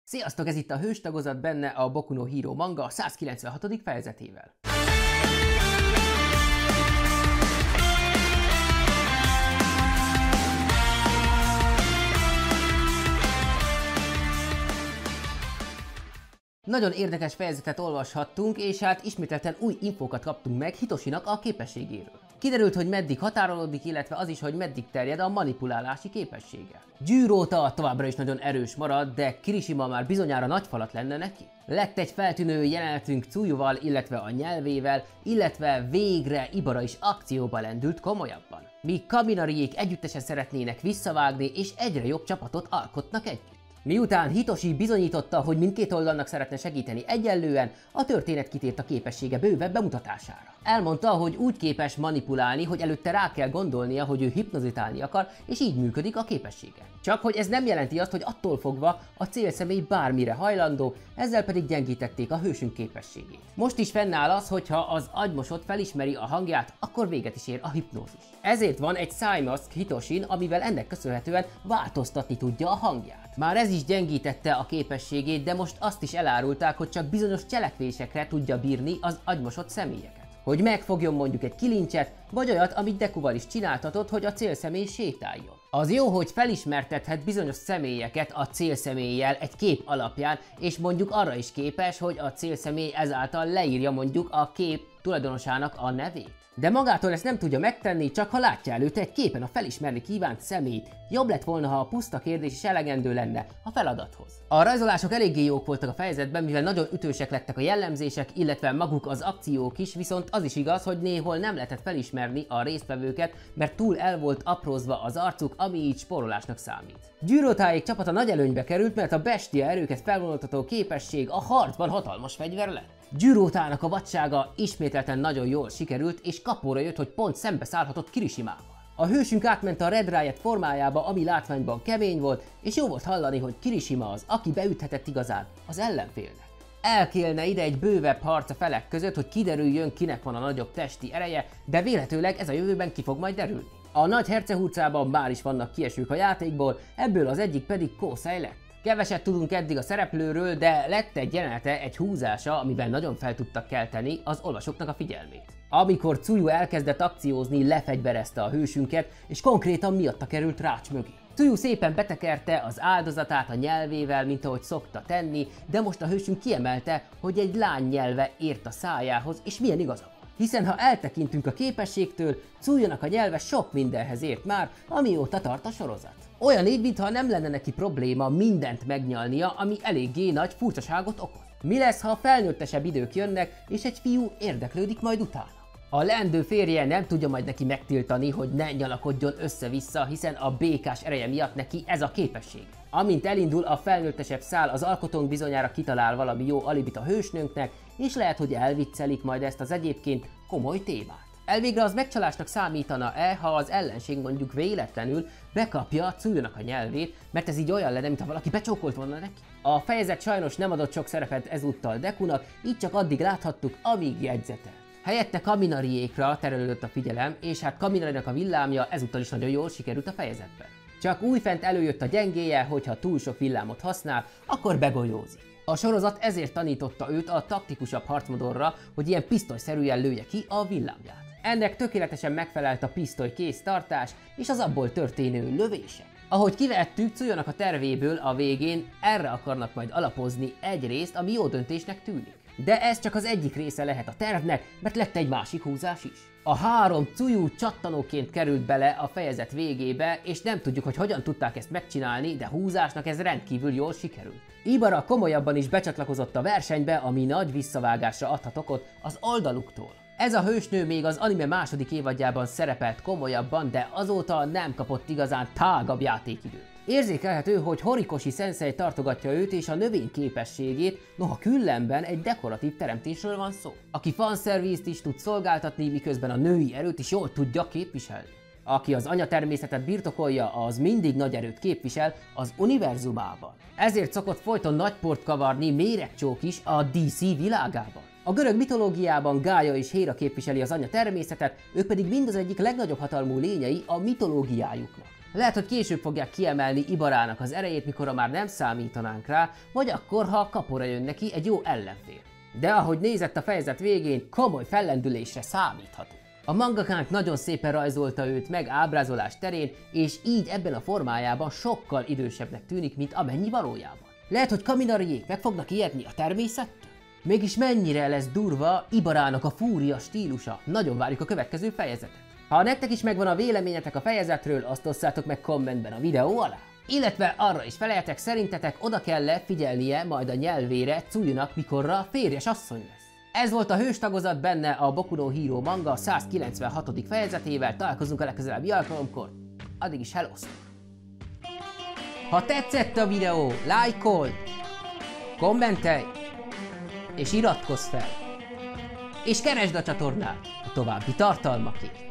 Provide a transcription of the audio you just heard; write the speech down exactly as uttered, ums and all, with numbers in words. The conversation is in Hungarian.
Sziasztok, ez itt a Hőstagozat, benne a Boku no Hero manga százkilencvenhatodik fejezetével. Nagyon érdekes fejezetet olvashattunk, és hát ismételten új infókat kaptunk meg Hitoshinak a képességéről. Kiderült, hogy meddig határolódik, illetve az is, hogy meddig terjed a manipulálási képessége. Gyűróta továbbra is nagyon erős marad, de Kirishima már bizonyára nagy falat lenne neki. Lett egy feltűnő jelenetünk Tsuyuval, illetve a nyelvével, illetve végre Ibara is akcióba lendült komolyabban. Míg Kaminariék együttesen szeretnének visszavágni, és egyre jobb csapatot alkotnak együtt. Miután Hitoshi bizonyította, hogy mindkét oldalnak szeretne segíteni egyenlően, a történet kitért a képessége bővebb bemutatására. Elmondta, hogy úgy képes manipulálni, hogy előtte rá kell gondolnia, hogy ő hipnozitálni akar, és így működik a képessége. Csak hogy ez nem jelenti azt, hogy attól fogva a célszemély bármire hajlandó, ezzel pedig gyengítették a hősünk képességét. Most is fennáll az, hogyha az agymosott felismeri a hangját, akkor véget is ér a hipnózis. Ezért van egy szájmaszk Hitoshin, amivel ennek köszönhetően változtatni tudja a hangját. Már ez is gyengítette a képességét, de most azt is elárulták, hogy csak bizonyos cselekvésekre tudja bírni az agymosott személyeket. Hogy megfogjon mondjuk egy kilincset, vagy olyat, amit Dekuval is csináltatott, hogy a célszemély sétáljon. Az jó, hogy felismertethet bizonyos személyeket a célszemélyjel egy kép alapján, és mondjuk arra is képes, hogy a célszemély ezáltal leírja mondjuk a kép tulajdonosának a nevét. De magától ezt nem tudja megtenni, csak ha látja előtte egy képen a felismerni kívánt személyt. Jobb lett volna, ha a puszta kérdés is elegendő lenne a feladathoz. A rajzolások eléggé jók voltak a fejezetben, mivel nagyon ütősek lettek a jellemzések, illetve maguk az akciók is, viszont az is igaz, hogy néhol nem lehetett felismerni a résztvevőket, mert túl el volt aprózva az arcuk, ami így spórolásnak számít. Gyűrótáék csapata nagy előnybe került, mert a bestia erőket felvonultató képesség a harcban hatalmas fegyver lett. Gyűrótának a vadsága ismételten nagyon jól sikerült, és kapóra jött, hogy pont szembe szállhatott Kirishimával. A hősünk átment a Red Riot formájába, ami látványban kemény volt, és jó volt hallani, hogy Kirishima az, aki beüthetett igazán az ellenfélnek. Elkélne ide egy bővebb harc a felek között, hogy kiderüljön, kinek van a nagyobb testi ereje, de véletőleg ez a jövőben ki fog majd derülni. A nagy hercehurcában már is vannak kiesők a játékból, ebből az egyik pedig Kosei lett. Keveset tudunk eddig a szereplőről, de lett egy jelenete, egy húzása, amivel nagyon fel tudtak kelteni az olvasóknak a figyelmét. Amikor Tsuyu elkezdett akciózni, lefegyverezte a hősünket, és konkrétan miatta került rács mögé. Tsuyu szépen betekerte az áldozatát a nyelvével, mint ahogy szokta tenni, de most a hősünk kiemelte, hogy egy lány nyelve ért a szájához, és milyen igaza van. Hiszen ha eltekintünk a képességtől, Tsuyunak a nyelve sok mindenhez ért már, amióta tart a sorozat. Olyan így, mintha nem lenne neki probléma mindent megnyalnia, ami eléggé nagy furcsaságot okoz. Mi lesz, ha felnőttesebb idők jönnek, és egy fiú érdeklődik majd utána? A leendő férje nem tudja majd neki megtiltani, hogy ne nyalakodjon össze-vissza, hiszen a békás ereje miatt neki ez a képesség. Amint elindul a felnőttesebb szál, az alkotónk bizonyára kitalál valami jó alibit a hősnőnknek, és lehet, hogy elviccelik majd ezt az egyébként komoly témát. Elvégre az megcsalásnak számítana-e, ha az ellenség mondjuk véletlenül bekapja Tsuyunak a nyelvét, mert ez így olyan lenne, mintha valaki becsókolt volna neki? A fejezet sajnos nem adott sok szerepet ezúttal Dekunak, így csak addig láthattuk, amíg jegyzetelt. Helyette Kaminariékra terelődött a figyelem, és hát Kaminarinak a villámja ezúttal is nagyon jól sikerült a fejezetben. Csak újfent előjött a gyengéje, hogyha túl sok villámot használ, akkor begolyózik. A sorozat ezért tanította őt a taktikusabb harcmodorra, hogy ilyen pisztolyszerűen lője ki a villámját. Ennek tökéletesen megfelelt a pisztoly kéztartás és az abból történő lövések. Ahogy kivettük, Tsuyunak a tervéből a végén erre akarnak majd alapozni egy részt, ami jó döntésnek tűnik. De ez csak az egyik része lehet a tervnek, mert lett egy másik húzás is. A három Tsuyu csattanóként került bele a fejezet végébe, és nem tudjuk, hogy hogyan tudták ezt megcsinálni, de húzásnak ez rendkívül jól sikerült. Ibara komolyabban is becsatlakozott a versenybe, ami nagy visszavágásra adhat okot az oldaluktól. Ez a hősnő még az anime második évadjában szerepelt komolyabban, de azóta nem kapott igazán tágabb játékidőt. Érzékelhető, hogy Horikoshi sensei tartogatja őt és a növény képességét, noha különben egy dekoratív teremtésről van szó, aki fanszervízt is tud szolgáltatni, miközben a női erőt is jól tudja képviselni. Aki az anyatermészetet birtokolja, az mindig nagy erőt képvisel az univerzumában. Ezért szokott folyton nagy port kavarni méregcsók is a dé cé világában. A görög mitológiában Gája és Héra képviseli az anya természetet, ők pedig mind az egyik legnagyobb hatalmú lényei a mitológiájuknak. Lehet, hogy később fogják kiemelni Ibarának az erejét, mikor már nem számítanánk rá, vagy akkor, ha kapora jön neki egy jó ellenfél. De ahogy nézett a fejezet végén, komoly fellendülésre számíthatunk. A mangakánk nagyon szépen rajzolta őt meg ábrázolás terén, és így ebben a formájában sokkal idősebbnek tűnik, mint amennyi valójában. Lehet, hogy Kaminariék meg fognak ijedni a természettől? Mégis mennyire lesz durva Ibarának a fúria stílusa? Nagyon várjuk a következő fejezetet. Ha nektek is megvan a véleményetek a fejezetről, azt osszátok meg kommentben a videó alá. Illetve arra is feleljetek, szerintetek oda kell-e figyelnie majd a nyelvére Tsujunak, mikorra férjes asszony lesz. Ez volt a hős tagozat benne a Boku no Hero manga százkilencvenhatodik fejezetével, találkozunk a legközelebbi alkalomkor, addig is hellóztok! Ha tetszett a videó, lájkolj, kommentelj, és iratkozz fel, és keresd a csatornát a további tartalmakért.